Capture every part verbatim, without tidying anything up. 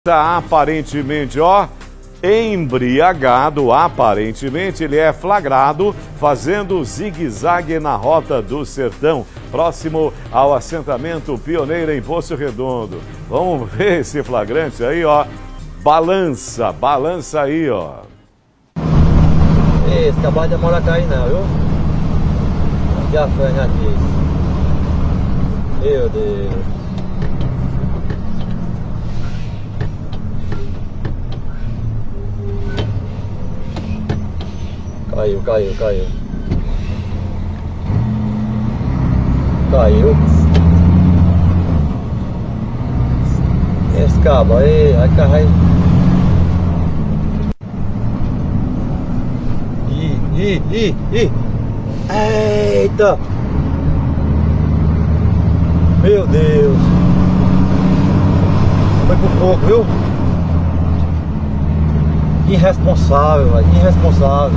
Aparentemente, ó, embriagado, aparentemente ele é flagrado fazendo zigue-zague na Rota do Sertão, próximo ao assentamento Pioneira em Poço Redondo. Vamos ver esse flagrante aí, ó. Balança, balança aí, ó. Esse trabalho demora cair não, viu? Já foi aqui. Meu Deus. Caiu, caiu, caiu. Caiu. Esse cabo aí, vai cair. Ih, ih, ih, ih. Eita! Meu Deus! Foi por pouco, viu? Irresponsável, velho. Irresponsável.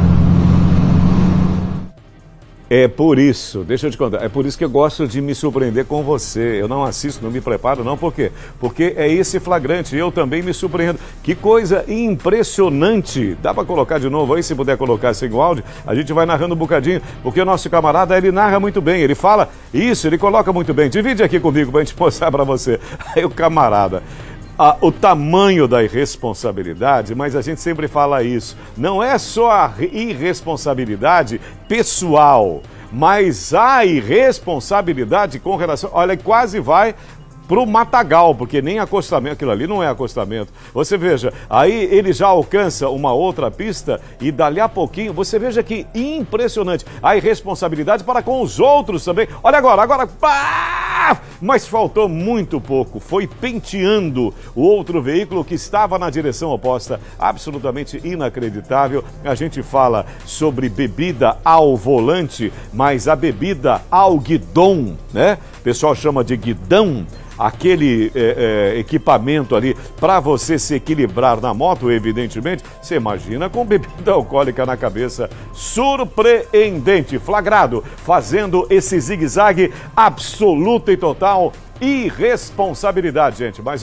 É por isso, deixa eu te contar, é por isso que eu gosto de me surpreender com você. Eu não assisto, não me preparo, não. Por quê? Porque é esse flagrante, eu também me surpreendo. Que coisa impressionante. Dá para colocar de novo aí, se puder colocar sem o áudio, a gente vai narrando um bocadinho, porque o nosso camarada, ele narra muito bem, ele fala isso, ele coloca muito bem. Divide aqui comigo pra gente mostrar para você. Aí o camarada... Ah, o tamanho da irresponsabilidade, mas a gente sempre fala isso, não é só a irresponsabilidade pessoal, mas a irresponsabilidade com relação, olha, quase vai pro matagal, porque nem acostamento, aquilo ali não é acostamento. Você veja, aí ele já alcança uma outra pista e dali a pouquinho, você veja que impressionante, a irresponsabilidade para com os outros também. Olha agora, agora, pá! Mas faltou muito pouco, foi penteando o outro veículo que estava na direção oposta, absolutamente inacreditável. A gente fala sobre bebida ao volante, mas a bebida ao guidão, né? O pessoal chama de guidão, aquele é, é, equipamento ali para você se equilibrar na moto, evidentemente. Você imagina com bebida alcoólica na cabeça. Surpreendente, flagrado, fazendo esse zigue-zague, absoluta e total irresponsabilidade, gente. Mas